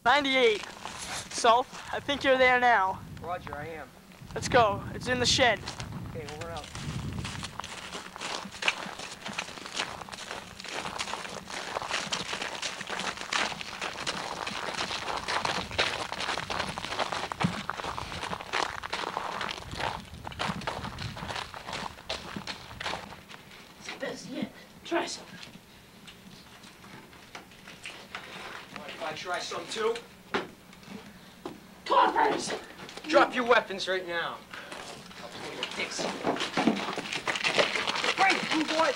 98. South, I think you're there now. Roger, I am. Let's go. It's in the shed. Okay, we're out. That's it. Try some. Mind if I try some too? Coppers! Drop your weapons right now. I'll pull your dicks. Break, you boy!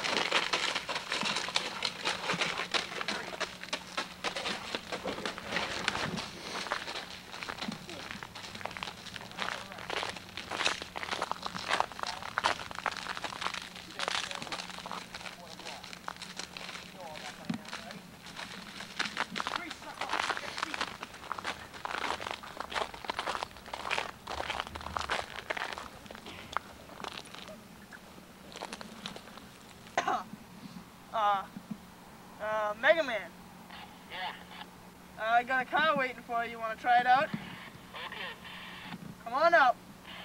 Mega Man. Yeah. I got a car waiting for you. You want to try it out? Okay. Come on up.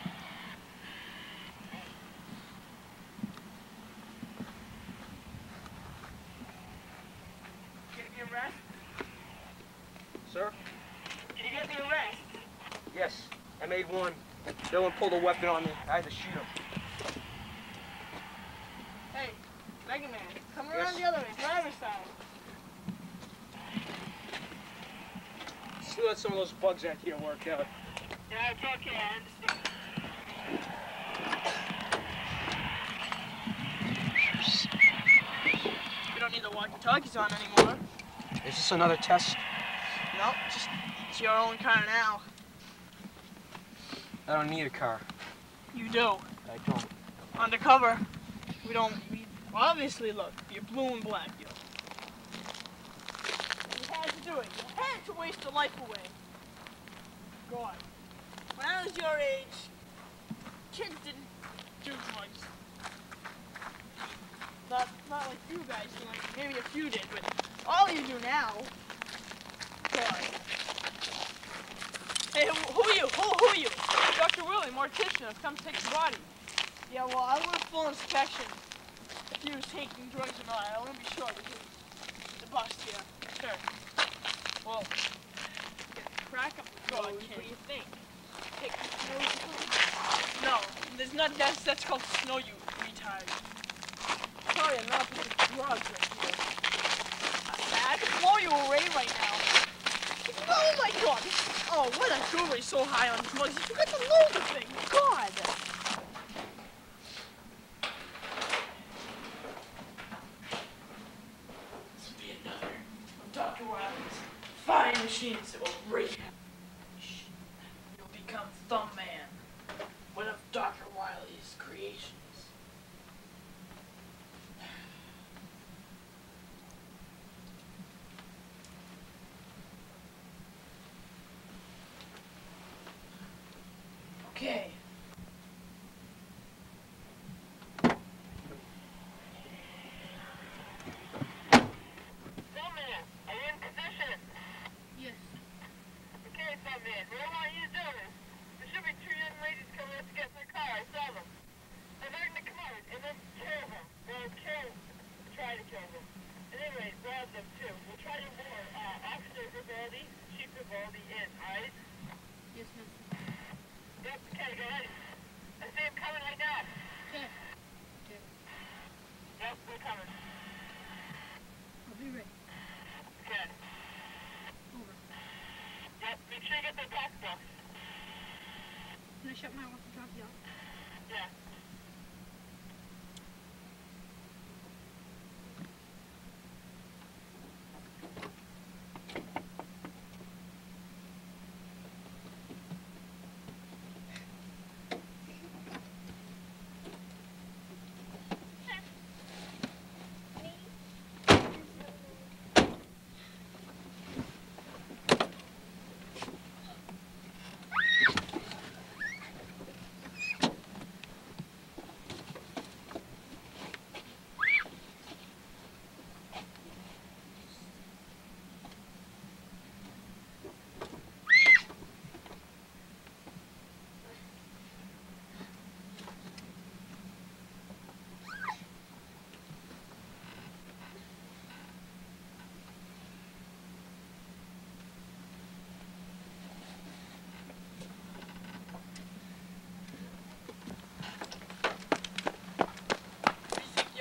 Get me a rest? Sir? Did you get me a rest? Yes, I made one. No one pulled a weapon on me. I had to shoot him. Hey, Mega Man, come Yes. around the other way, driver's side. Still let some of those bugs out here work out. Yeah, it's okay, I understand. We don't need the walkie-talkies on anymore. Is this another test? Nope, just it's your own car now. I don't need a car. You do. I don't. Undercover. We obviously look, you're blue and black, yo. You had to do it. You had to waste a life away. God. When I was your age, kids didn't do drugs. Not like you guys do, like maybe a few did, but all you do now. God. Hey, who are you? Who are you? Dr. Willie, mortician. I've come to take the body. Yeah, well, I want a full inspection. If he was taking drugs or not, I want to be sure because the bust here. Sure. Well, crack up the dog. What do you think? Take the snow. No, there's not. That's called snow, you retard. Sorry, I'm not with the drugs right here. I can blow you away right now. Oh my God! Oh, what a guru is so high on drugs. You forgot to load the thing. God. Dr. Wiley's fine machines that will break you. You'll become Thumb Man, one of Dr. Wiley's creations. Okay. Can I shut my walkie-talkie off? Yeah.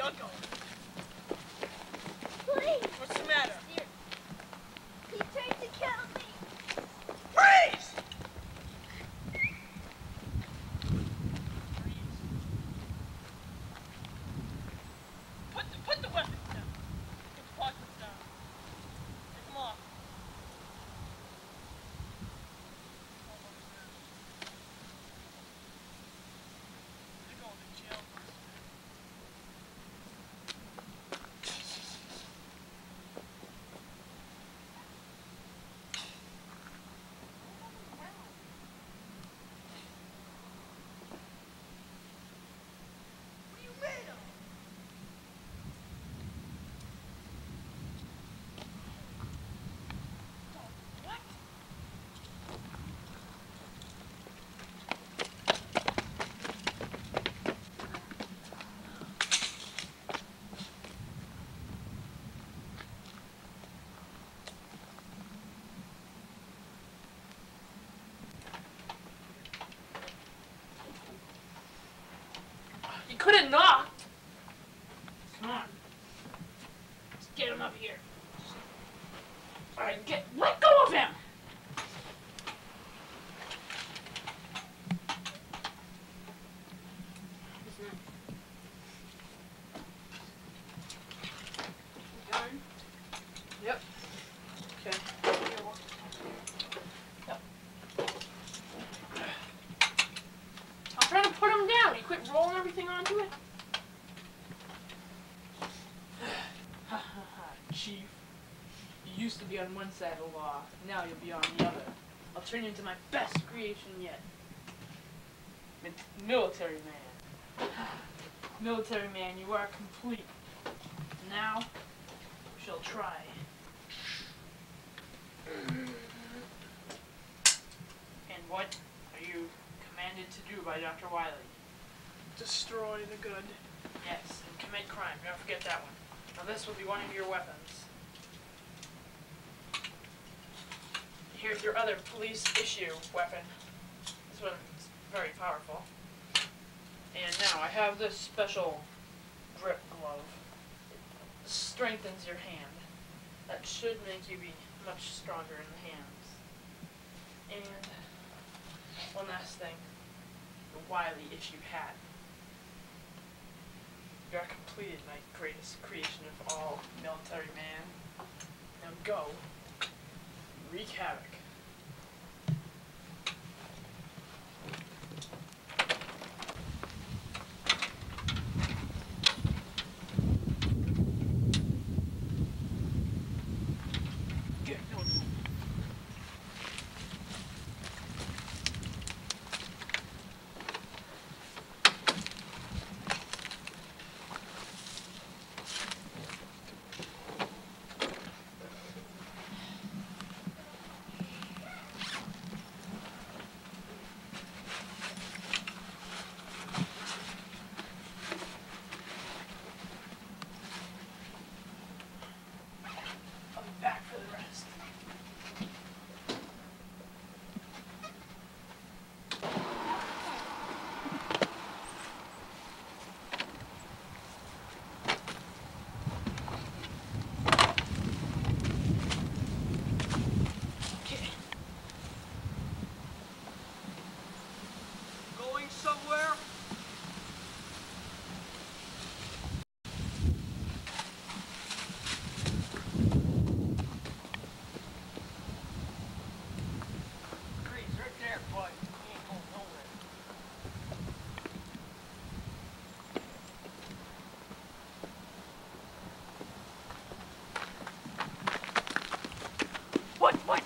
I'll go. Please. What's the matter? He tried to kill me. Freeze! Put the weapons down. Put the pockets down. Take them off. They're going to jail. What are you made of? What? You could have knocked. Come on. Let's get him up here. Alright, let go of him! Gun? Yep. Okay. Yep. I'm trying to put him down. You quit rolling everything onto it? Chief, you used to be on one side of the law. Now you'll be on the other. I'll turn you into my best creation yet. Military man. Military man, you are complete. Now, we shall try. And what are you commanded to do by Dr. Wiley? Destroy the good. Yes, and commit crime. Don't forget that one. Now this will be one of your weapons. Here's your other police issue weapon. This one's very powerful. And now I have this special grip glove. It strengthens your hand. That should make you be much stronger in the hands. And one last thing. The Wiley issue hat. You are completed, my greatest creation of all, military man. Now go. Wreak havoc. Somewhere? Grease, right there, bud. He ain't going nowhere. What?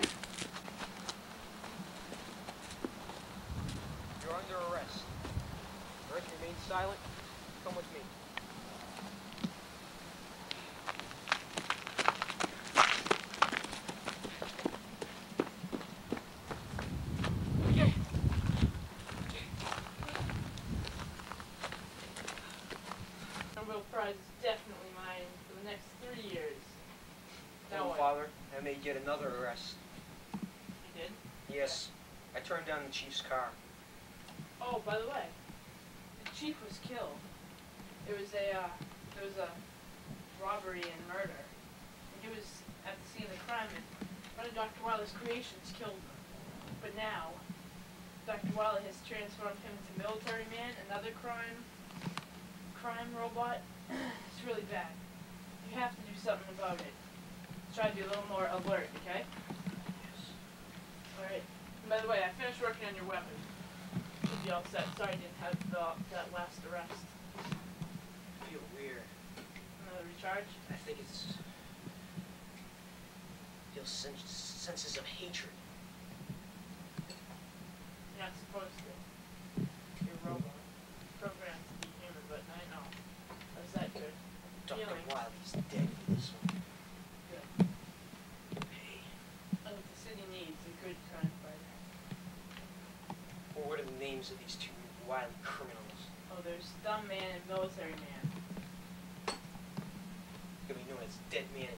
You're under arrest. Or if you remain silent, come with me. Nobel Prize is definitely mine for the next 3 years. Now No, what? Father, I made yet another arrest. You did? Yes, I turned down the chief's car. Oh, by the way, the chief was killed. It was a robbery and murder. And he was at the scene of the crime, and one of Dr. Wiley's creations killed him. But now, Dr. Wiley has transformed him into Military Man, another crime robot. It's really bad. You have to do something about it. Try to be a little more alert, okay? Yes. Alright. And by the way, I finished working on your weapon. Should be all set. Sorry I didn't have that last arrest. I feel weird. Another recharge? I think it's... I feel senses of hatred. You're not supposed to. You're a robot. Programmed to be human, but I know. How's that good? Dr. Feeling. Wiley's dead for this one. Good. Hey, That's what the city needs, a good crime fighter. well, what are the names of these two Wiley criminals? Oh, there's Dumb Man and Military Man. Gonna be known as Dead Man